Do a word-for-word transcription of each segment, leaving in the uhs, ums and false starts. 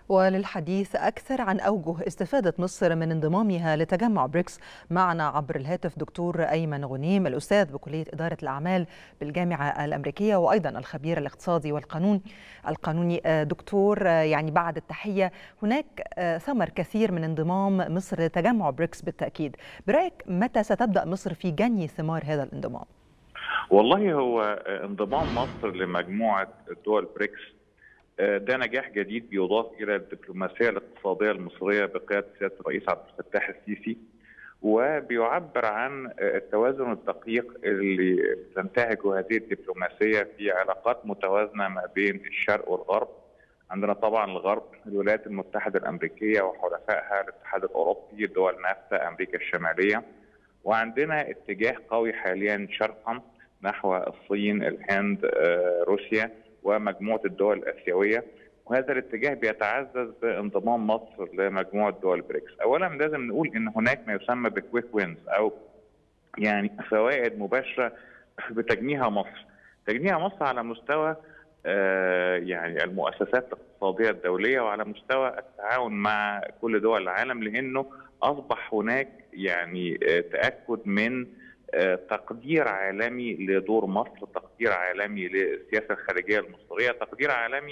وللحديث أكثر عن أوجه استفادة مصر من انضمامها لتجمع بريكس معنا عبر الهاتف دكتور أيمن غنيم، الأستاذ بكلية إدارة الأعمال بالجامعة الأمريكية وأيضا الخبير الاقتصادي والقانون القانوني. دكتور، يعني بعد التحية، هناك ثمر كثير من انضمام مصر لتجمع بريكس بالتأكيد. برأيك متى ستبدأ مصر في جني ثمار هذا الانضمام؟ والله هو انضمام مصر لمجموعة دول بريكس ده نجاح جديد بيضاف إلى الدبلوماسية الاقتصادية المصرية بقيادة سيادة الرئيس عبد الفتاح السيسي، وبيعبر عن التوازن الدقيق اللي تنتهجه هذه الدبلوماسية في علاقات متوازنة ما بين الشرق والغرب. عندنا طبعا الغرب الولايات المتحدة الأمريكية وحلفائها الاتحاد الأوروبي، دول نافتا، أمريكا الشمالية، وعندنا اتجاه قوي حاليا شرقا نحو الصين، الهند، روسيا ومجموعة الدول الآسيوية، وهذا الاتجاه بيتعزز بانضمام مصر لمجموعة دول بريكس. أولا لازم نقول إن هناك ما يسمى بكويك وينز، أو يعني فوائد مباشرة بتجنيها مصر. تجنيها مصر على مستوى آه يعني المؤسسات الاقتصادية الدولية وعلى مستوى التعاون مع كل دول العالم، لأنه أصبح هناك يعني آه تأكد من آه تقدير عالمي لدور مصر، تقدير عالمي للسياسة الخارجية المصرية، تقدير عالمي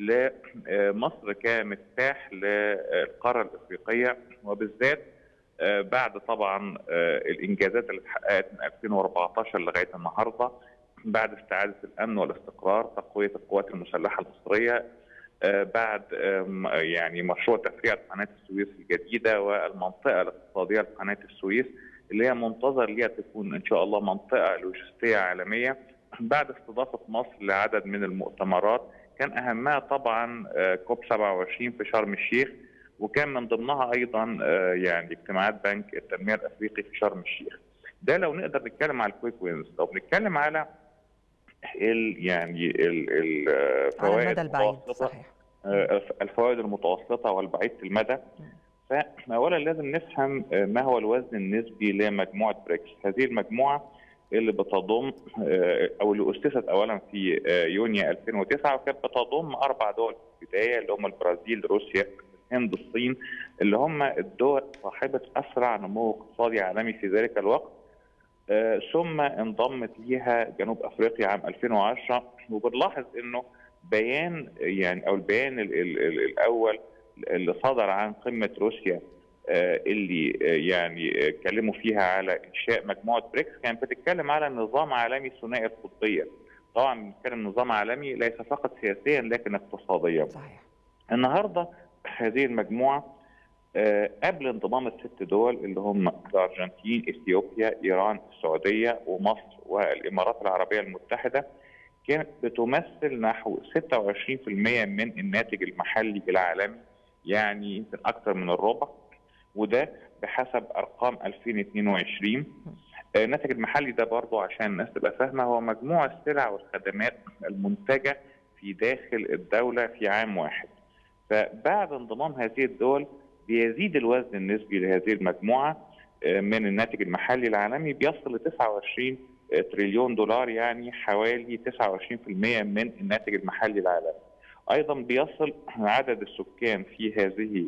لمصر كمفتاح للقارة الإفريقية، وبالذات بعد طبعا الإنجازات اللي اتحققت من ألفين وأربعة عشر لغاية النهارده، بعد استعادة الأمن والاستقرار، تقوية القوات المسلحة المصرية، بعد يعني مشروع تفريع قناة السويس الجديدة والمنطقة الاقتصادية لقناة السويس اللي هي منتظر ليها تكون إن شاء الله منطقة لوجستية عالمية، بعد استضافة مصر لعدد من المؤتمرات كان أهمها طبعا كوب سبعة وعشرين في شرم الشيخ، وكان من ضمنها أيضا يعني اجتماعات بنك التنمية الأفريقي في شرم الشيخ. ده لو نقدر نتكلم على الكويك وينز. لو بنتكلم على ال يعني الفوائد المتوسطة، صحيح. الفوائد المتوسطة والبعيدة المدى، فأولا لازم نفهم ما هو الوزن النسبي لمجموعة بريكس. هذه المجموعة اللي بتضم او اللي اسست اولا في يونيو ألفين وتسعة، وكانت بتضم اربع دول في البدايه اللي هم البرازيل، روسيا، الهند، الصين، اللي هم الدول صاحبه اسرع نمو اقتصادي عالمي في ذلك الوقت. ثم انضمت ليها جنوب افريقيا عام ألفين وعشرة، وبنلاحظ انه بيان يعني او البيان ال ال ال الاول اللي صدر عن قمه روسيا اللي يعني اتكلموا فيها على انشاء مجموعه بريكس كانت بتتكلم على نظام عالمي ثنائي القطبيه. طبعا بنتكلم نظام عالمي ليس فقط سياسيا لكن اقتصاديا. صحيح. النهارده هذه المجموعه قبل انضمام الست دول اللي هم الارجنتين، اثيوبيا، ايران، السعوديه ومصر والامارات العربيه المتحده، كانت بتمثل نحو ستة وعشرين بالمئة من الناتج المحلي العالمي، يعني يمكن اكثر من الربع، وده بحسب ارقام ألفين واثنين وعشرين. الناتج المحلي ده برضه عشان الناس تبقى فاهمه هو مجموع السلع والخدمات المنتجه في داخل الدوله في عام واحد. فبعد انضمام هذه الدول بيزيد الوزن النسبي لهذه المجموعه من الناتج المحلي العالمي، بيصل ل تسعة وعشرين تريليون دولار، يعني حوالي تسعة وعشرين بالمئة من الناتج المحلي العالمي. ايضا بيصل عدد السكان في هذه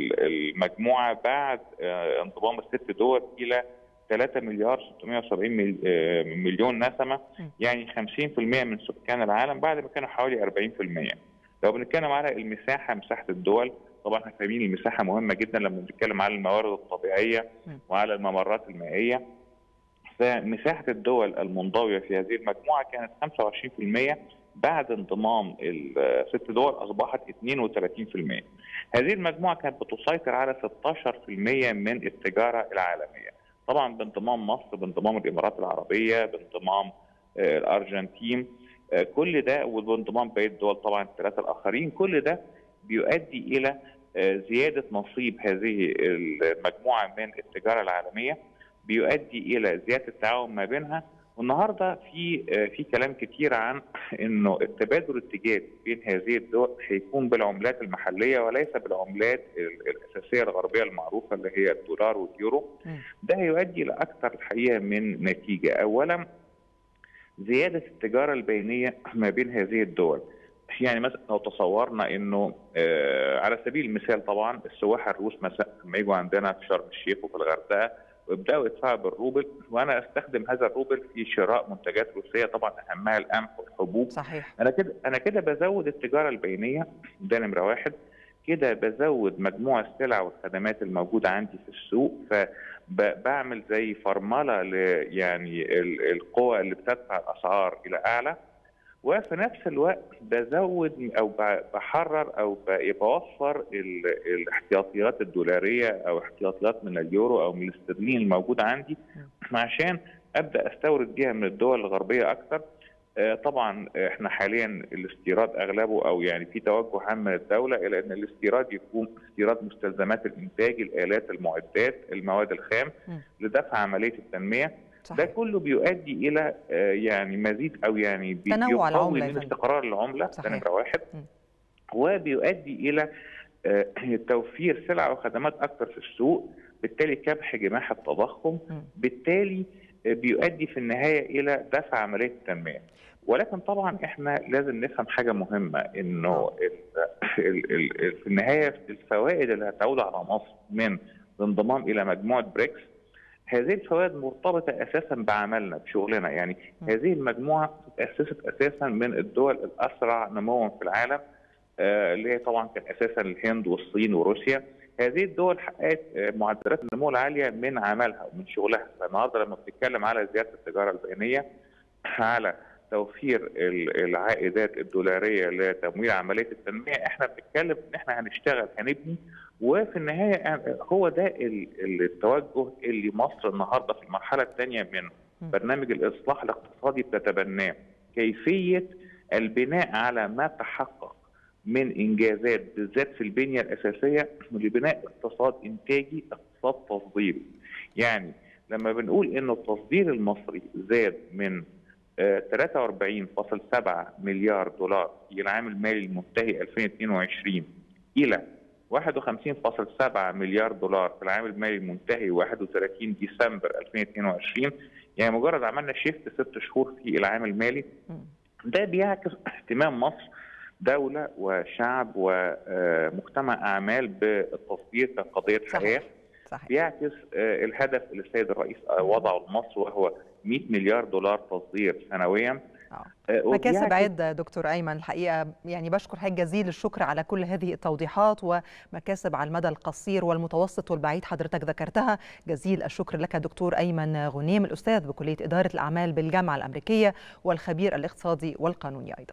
المجموعه بعد انضمام الست دول الى ثلاثة مليار ستمئة وسبعين مليون نسمه، يعني خمسين بالمئة من سكان العالم بعد ما كانوا حوالي أربعين بالمئة. لو بنتكلم على المساحه، مساحه الدول، طبعا احنا فاهمين المساحه مهمه جدا لما بنتكلم على الموارد الطبيعيه وعلى الممرات المائيه. فمساحه الدول المنضويه في هذه المجموعه كانت خمسة وعشرين بالمئة، بعد انضمام الست دول اصبحت اثنين وثلاثين بالمئة. هذه المجموعه كانت بتسيطر على ستة عشر بالمئة من التجاره العالميه. طبعا بانضمام مصر، بانضمام الامارات العربيه، بانضمام الارجنتين، كل ده وبانضمام بقيه الدول طبعا الثلاثه الاخرين، كل ده بيؤدي الى زياده نصيب هذه المجموعه من التجاره العالميه، بيؤدي الى زياده التعاون ما بينها. والنهارده في في كلام كتير عن انه التبادل التجاري بين هذه الدول هيكون بالعملات المحليه وليس بالعملات الاساسيه الغربيه المعروفه اللي هي الدولار واليورو. ده هيؤدي الى اكثر الحقيقه من نتيجه. اولا زياده التجاره البينيه ما بين هذه الدول. يعني مثلا لو تصورنا انه على سبيل المثال طبعا السواح الروس مثلا لما يجوا عندنا في شرم الشيخ وفي الغردقه ويبداوا يدفعوا بالروبل، وانا استخدم هذا الروبل في شراء منتجات روسيه طبعا اهمها القمح والحبوب. صحيح. انا كده انا كده بزود التجاره البينيه، ده نمره واحد. كده بزود مجموع السلع والخدمات الموجوده عندي في السوق، فبعمل زي فرمله ل يعني القوى اللي بتدفع الاسعار الى اعلى، وفي نفس الوقت بزود او بحرر او بوفر الاحتياطيات الدولاريه او احتياطيات من اليورو او من الاسترليني الموجوده عندي عشان ابدا استورد بيها من الدول الغربيه اكثر. طبعا احنا حاليا الاستيراد اغلبه او يعني في توجه عام من الدوله الى ان الاستيراد يكون استيراد مستلزمات الانتاج، الالات، المعدات، المواد الخام لدفع عمليه التنميه. صحيح. ده كله بيؤدي الى يعني مزيد او يعني بيقوي من استقرار العمله، ده نمره واحد. م. وبيؤدي الى توفير سلع وخدمات اكثر في السوق، بالتالي كبح جماح التضخم، م. بالتالي بيؤدي في النهايه الى دفع عمليه التنميه. ولكن طبعا احنا لازم نفهم حاجه مهمه، انه في النهايه الفوائد اللي هتعود على مصر من الانضمام الى مجموعه بريكس، هذه الفوائد مرتبطه اساسا بعملنا بشغلنا. يعني م. هذه المجموعه تاسست اساسا من الدول الاسرع نموا في العالم، آه اللي هي طبعا كان اساسا الهند والصين وروسيا. هذه الدول حققت معدلات النمو العاليه من عملها ومن شغلها. فالنهارده لما بنتكلم على زياده التجاره البينيه، على توفير العائدات الدولاريه لتمويل عمليه التنميه، احنا بنتكلم ان احنا هنشتغل هنبني. وفي النهايه هو ده التوجه اللي مصر النهارده في المرحله الثانيه من برنامج الاصلاح الاقتصادي بتتبناه، كيفيه البناء على ما تحقق من انجازات بالذات في البنيه الاساسيه لبناء اقتصاد انتاجي، اقتصاد تصديري. يعني لما بنقول انه التصدير المصري زاد من ثلاثة وأربعين فاصلة سبعة مليار دولار في العام المالي المنتهي ألفين واثنين وعشرين الى واحد وخمسين فاصلة سبعة مليار دولار في العام المالي المنتهي واحد وثلاثين ديسمبر ألفين واثنين وعشرين، يعني مجرد عملنا شيفت ست شهور في العام المالي، ده بيعكس اهتمام مصر دولة وشعب ومجتمع أعمال بالتصدير كقضية حياة. صحيح. بيعكس الهدف اللي السيد الرئيس وضعه لمصر وهو مئة مليار دولار تصدير سنويا. مكاسب عدة دكتور أيمن، الحقيقة يعني بشكر حضرتك جزيل الشكر على كل هذه التوضيحات ومكاسب على المدى القصير والمتوسط والبعيد حضرتك ذكرتها. جزيل الشكر لك دكتور أيمن غنيم، الأستاذ بكلية إدارة الأعمال بالجامعة الأمريكية والخبير الاقتصادي والقانوني أيضا.